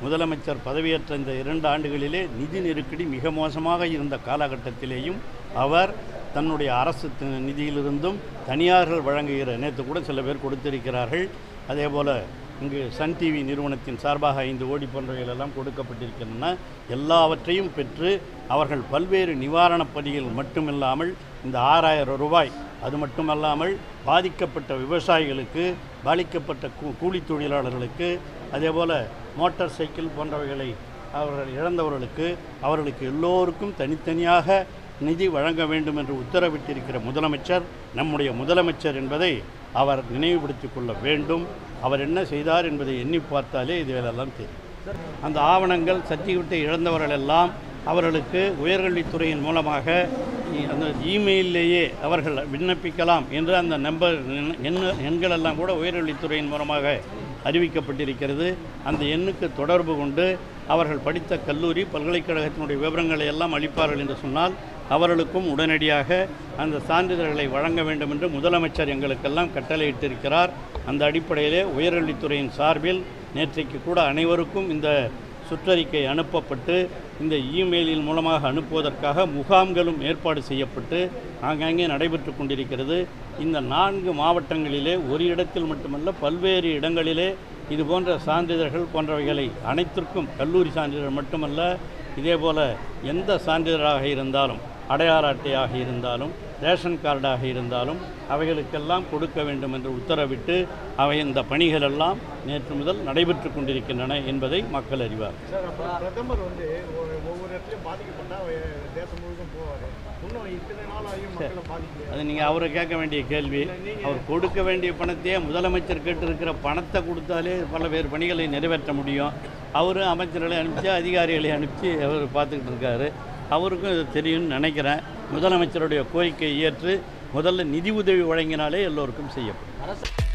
முதலமைச்சர் பதவியேற்ற இந்த 2 ஆண்டுகளிலே நிதி நெருக்கடி மிக மோசமாக இருந்த காலகட்டத்திலேயும் அவர் தன்னுடைய அரசு நிதியிலிருந்தும் தனியார்கள் வழங்குகிற நேற்று கூட சில பேர் கொடுத்திருக்கிறார்கள். அதேபோல் இங்கு சன் டிவி நிறுவனத்தின் சார்பாக 5 கோடி போன்றவைகளெல்லாம் கொடுக்கப்பட்டிருக்கின்றன. எல்லாவற்றையும் பெற்று அவர்கள் பல்வேறு நிவாரணப் பணிகள் மட்டுமில்லாமல் இந்த 6000 ரூபாய், அது மட்டுமல்லாமல் பாதிக்கப்பட்ட விவசாயிகளுக்கு, பாதிக்கப்பட்ட கூலி தொழிலாளர்களுக்கு, அதேபோல் மோட்டார் சைக்கிள் போன்றவைகளை அவர்கள் இழந்தவர்களுக்கு, அவர்களுக்கு எல்லோருக்கும் தனித்தனியாக நிதி வழங்க வேண்டும் என்று உத்தரவிட்டிருக்கிற முதலமைச்சர் நம்முடைய முதலமைச்சர் என்பதை அவர் நினைவுபடுத்திக் கொள்ள வேண்டும். அவர் என்ன செய்தார் என்பதை எண்ணி பார்த்தாலே இதுவெல்லாம் தெரியும். அந்த ஆவணங்கள் சர்டிஃபிகேட்டை இழந்தவர்கள் எல்லாம் அவர்களுக்கு உயர்கல்வித்துறையின் மூலமாக அந்த இமெயிலேயே அவர்கள் விண்ணப்பிக்கலாம் என்று அந்த எண்களெல்லாம் கூட உயர்கல்வித்துறையின் மூலமாக அறிவிக்கப்பட்டிருக்கிறது. அந்த எண்ணுக்கு தொடர்பு கொண்டு அவர்கள் படித்த கல்லூரி, பல்கலைக்கழகத்தினுடைய விவரங்களை எல்லாம் அளிப்பார்கள் என்று சொன்னால் அவர்களுக்கும் உடனடியாக அந்த சான்றிதழ்களை வழங்க வேண்டும் என்று முதலமைச்சர் எங்களுக்கெல்லாம் கட்டளையிட்டிருக்கிறார். அந்த அடிப்படையிலே உயர்கல்வித்துறையின் சார்பில் நேற்றைக்கு கூட அனைவருக்கும் இந்த சுற்றறிக்கை அனுப்பப்பட்டு இந்த இமெயிலின் மூலமாக அனுப்புவதற்காக முகாம்களும் ஏற்பாடு செய்யப்பட்டு ஆங்காங்கே நடைபெற்று கொண்டிருக்கிறது. இந்த 4 மாவட்டங்களிலே ஒரு இடத்தில் மட்டுமல்ல, பல்வேறு இடங்களிலே இதுபோன்ற சான்றிதழ்கள் போன்றவைகளை அனைத்திற்கும், கல்லூரி சான்றிதழ் மட்டுமல்ல, இதேபோல் எந்த சான்றிதழாக இருந்தாலும், அடையாள அட்டையாக இருந்தாலும், ரேஷன் கார்டாக இருந்தாலும் அவைகளுக்கெல்லாம் கொடுக்க வேண்டும் என்று உத்தரவிட்டு இந்த பணிகளெல்லாம் நேற்று முதல் நடைபெற்று கொண்டிருக்கின்றன என்பதை மக்கள் அறிவார். பிரதமர் ஒவ்வொரு இடத்துலையும் பாதிக்கப்பட்டால் தேசம் முழுவதும் போவார். இன்னும் இத்தனை நாள் ஆகியும் மக்களை பாதிக்கல. அது நீங்கள் அவரை கேட்க வேண்டிய கேள்வி. அவர் கொடுக்க வேண்டிய பணத்தையே முதலமைச்சர் கேட்டிருக்கிற பணத்தை கொடுத்தாலே பல வேறு பணிகளை நிறைவேற்ற முடியும். அவரும் அமைச்சர்களை அனுப்பிச்சு, அதிகாரிகளை அனுப்பிச்சு அவர் பார்த்துக்கிட்டு இருக்காரு. அவருக்கும் இது தெரியும்னு நினைக்கிறேன். முதலமைச்சருடைய கோரிக்கையை ஏற்று முதல்ல நிதி உதவி வழங்கினாலே எல்லோருக்கும் செய்யப்படும்.